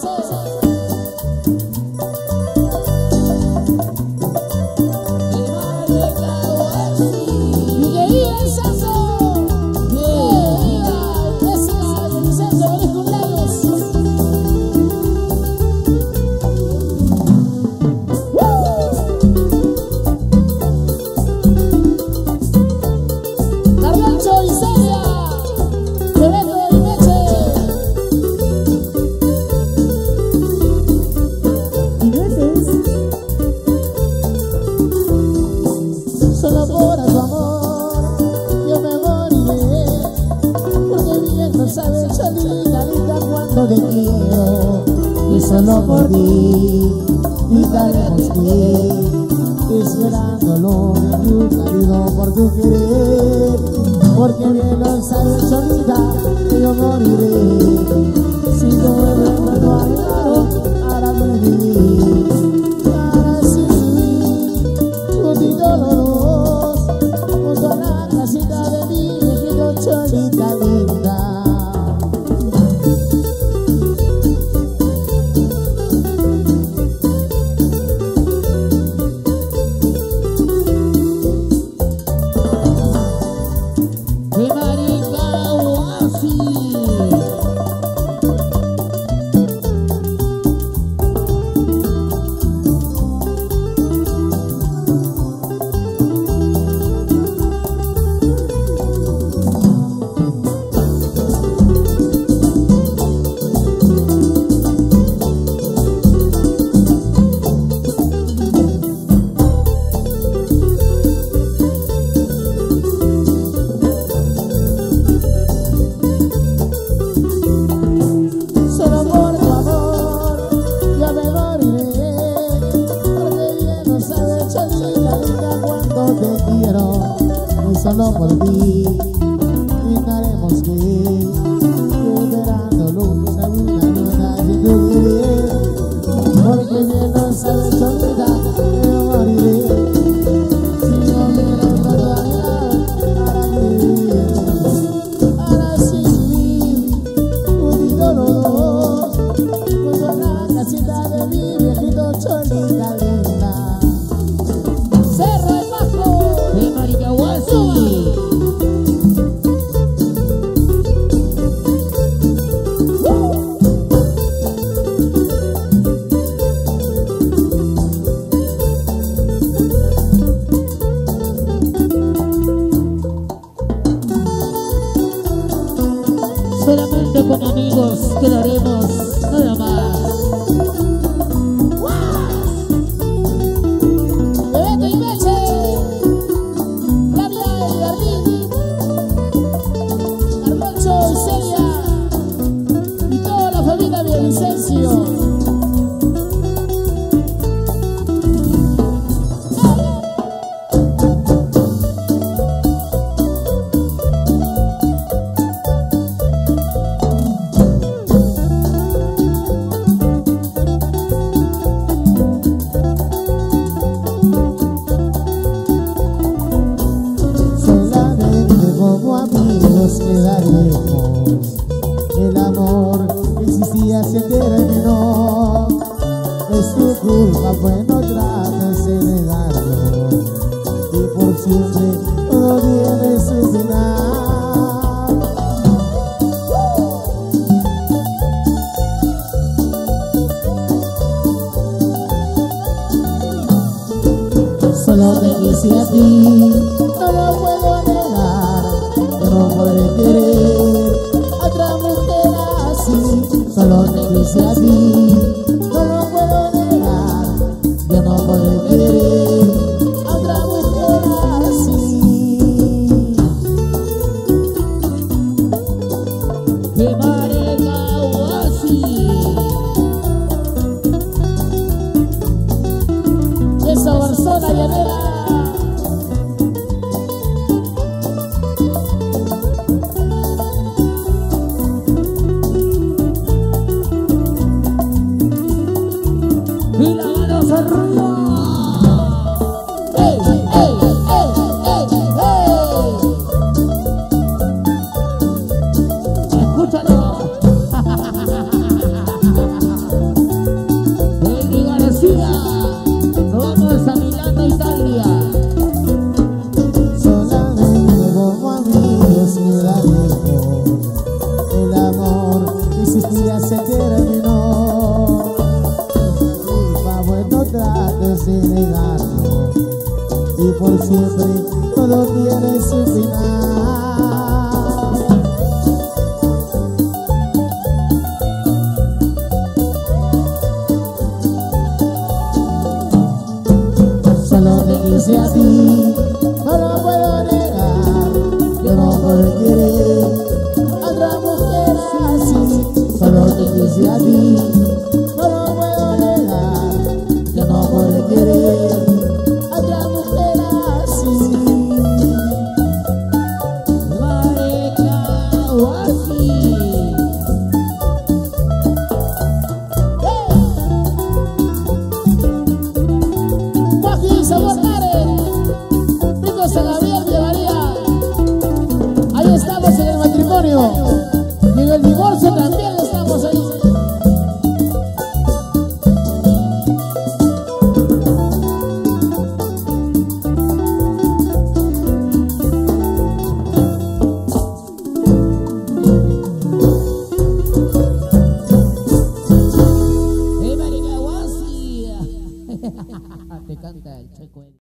Solo por tu amor yo me moriré, porque bien no sabes, Cholita linda, cuánto te quiero. Y solo por ti gritaremos que esperándolo y un cariño por tu querer, porque bien lo sabes, Cholita, que yo moriré. Si no me recuerdo al lado, ahora me viví, ahora sí contigo los dos, junto a la casita de mi viejito, Cholita linda. Solo por ti gritaremos que esperando luna, luna de tu querer, porque bien no sabes, Cholita, que yo moriré. Si no me recuerdo al lado, ahora vivir, ahora sí vivir, unidos los dos, junto a la casita de mi viejito, Cholita linda. Cerro el Bajo de Maricahuasi. Solamente con amigos quedaremos nada más. Bebeto y Meche, Flavia y Gardini, Carloncho y Celia y toda la familia de Vicencio. Quedaremos, el amor que existía se terminó, es tu culpa, pues no trates de negarlo, y por siempre todo tiene su final. Solo te quise a ti, no lo puedo negar. No podré querer a otra mujer así. Solo te quise a ti, no lo puedo negar. Yo no podré querer a otra mujer así. De Maricahuasi, esa Barzola llanera. terminó. Disculpa, bueno, trates de negarlo, y por siempre todo tiene su final. Solo te quise a ti, no lo puedo negar. Yo no puedo querer a otra mujer así. Solo te quise a ti, no lo puedo negar. Yo no puedo querer a otra mujer así. Marica o así. Joaquín Sabor Karen, Rico San Gabriel de María. Ahí estamos en el matrimonio y en el divorcio también estamos ahí. Hey, Marica, Wasi. Te canta.